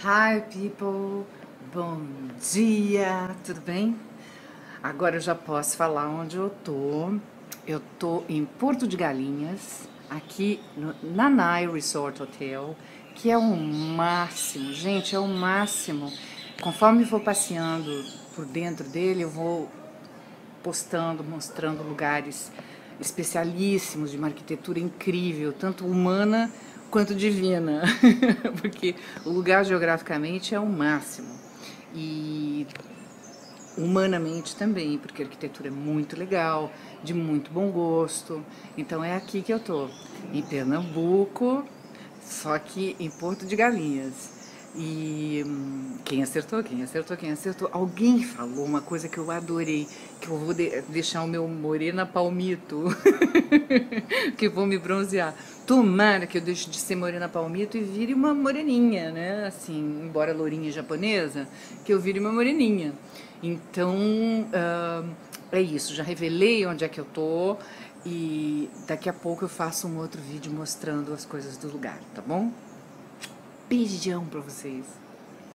Hi people, bom dia, tudo bem? Agora eu já posso falar onde eu tô. Eu tô em Porto de Galinhas, aqui no Nanai Resort Hotel, que é o máximo, gente, é o máximo. Conforme vou passeando por dentro dele, eu vou postando, mostrando lugares especialíssimos de uma arquitetura incrível, tanto humana quanto divina, porque o lugar geograficamente é o máximo e humanamente também, porque a arquitetura é muito legal, de muito bom gosto. Então é aqui que eu tô, em Pernambuco, só que em Porto de Galinhas. E quem acertou, quem acertou, quem acertou. Alguém falou uma coisa que eu adorei, que eu vou deixar o meu morena palmito, que vou me bronzear. Tomara que eu deixe de ser morena palmito e vire uma moreninha, né? Assim, embora lourinha japonesa, que eu vire uma moreninha. Então, é isso. Já revelei onde é que eu tô e daqui a pouco eu faço um outro vídeo mostrando as coisas do lugar, tá bom? Beijão pra vocês.